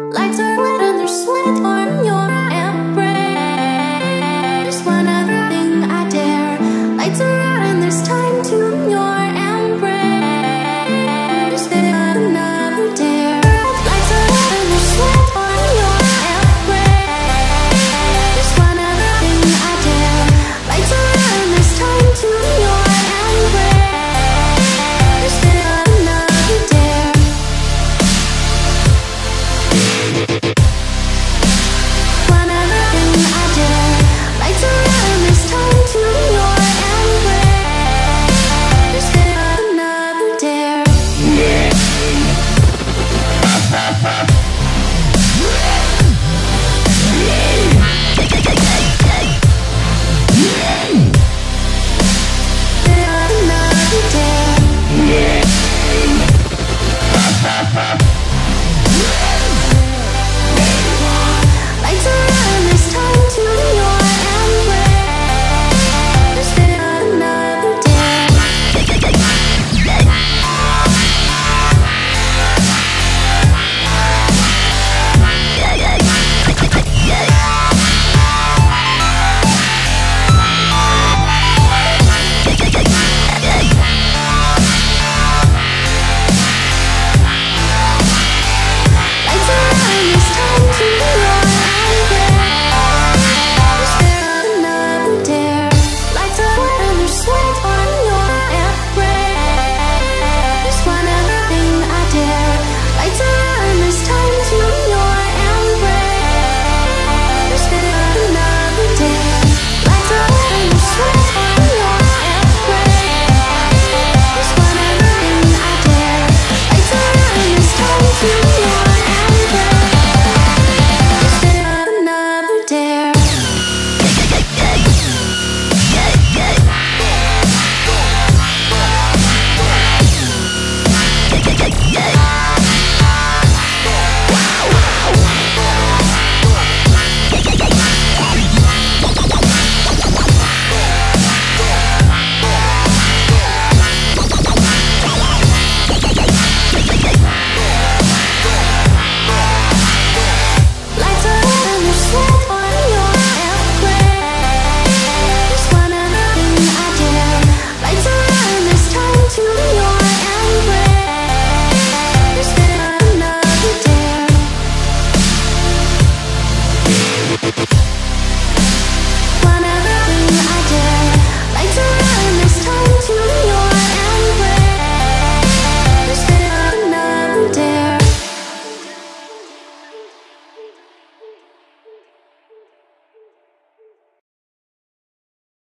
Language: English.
Lights are lit and there's sweat on your embrace. One other thing I dare. Lights are out and there's time to your embrace. Another dare. Lights are out and there's sweat on your embrace. One other thing I dare. Lights are out and there's time to your embrace. Another dare. One other thing I dare. Lights are out and there's time to your embrace. Another dare.